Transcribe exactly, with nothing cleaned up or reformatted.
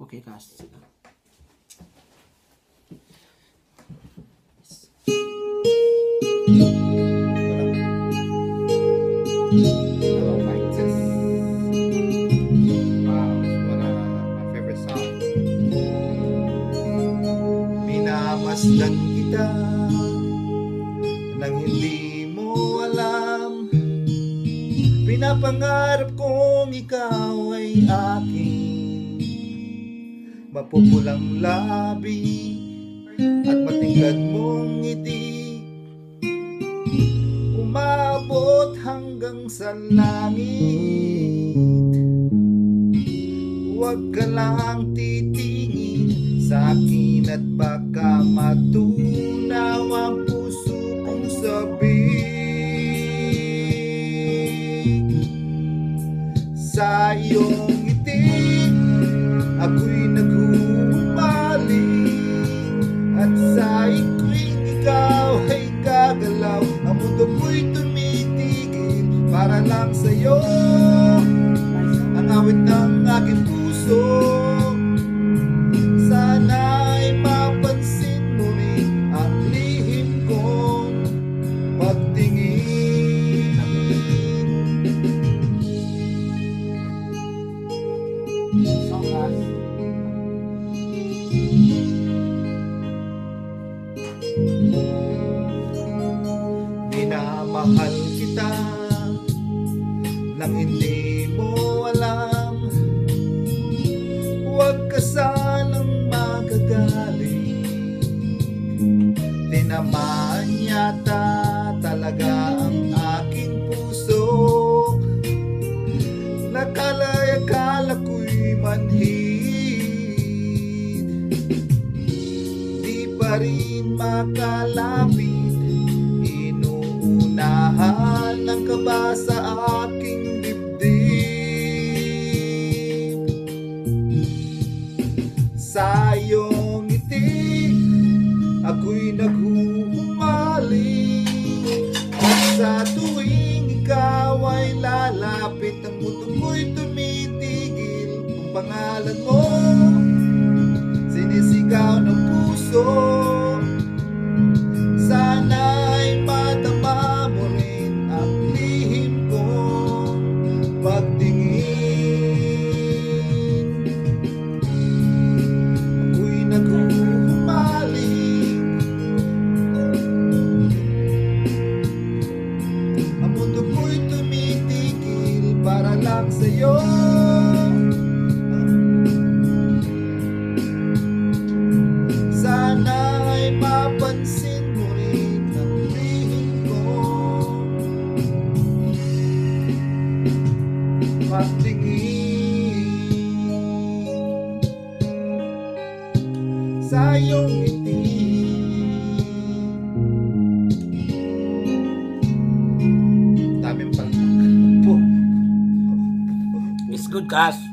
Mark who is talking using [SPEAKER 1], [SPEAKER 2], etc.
[SPEAKER 1] Okay, Kas.
[SPEAKER 2] Hello, Mike. This wow, it's one of my favorite songs. Minamasdan kita nang hindi mo alam. Pinapangarap kong ikaw ay akin. Mapupulang labi at matingkad mong ngiti, umabot hanggang sa langit. Huwag ka lang titingin sa akin at baka matunaw ang puso kong sabik. Sa iyong ngiti ako'y naghuhumaling, at sa iku'y ikaw ay gagalaw. Ang mundo ko'y tumitigil para lang sa'yo, ang awit ng aking puso. Sana'y mapansin mo rin ang lihim kong pagtingin. Minamahal kita nang hindi mo alam. Huwag ka sanang magagalit. Tinamaan yata talaga ang aking puso. Nakalay-akala ko'y manhid, di pa rin makalapit. Inuunahan ng kaba sa aking dibdib. Sa iyong ngiti ako'y naghuhumaling, at sa tuwing ikaw ay lalapit, ang mundo ko'y tumitigil. Ang pangalan mo sinisigaw ng puso. Sana'y madama mo rin ang lihim kong pagtingin. Ako'y naghuhumaling, ang mundo ko'y tumitigil para lang sa'yo. Sana'y mapansin mo rin ang lihim kong pagtingin. Sa iyong ngiti daming palpak.
[SPEAKER 1] It's good, Kas.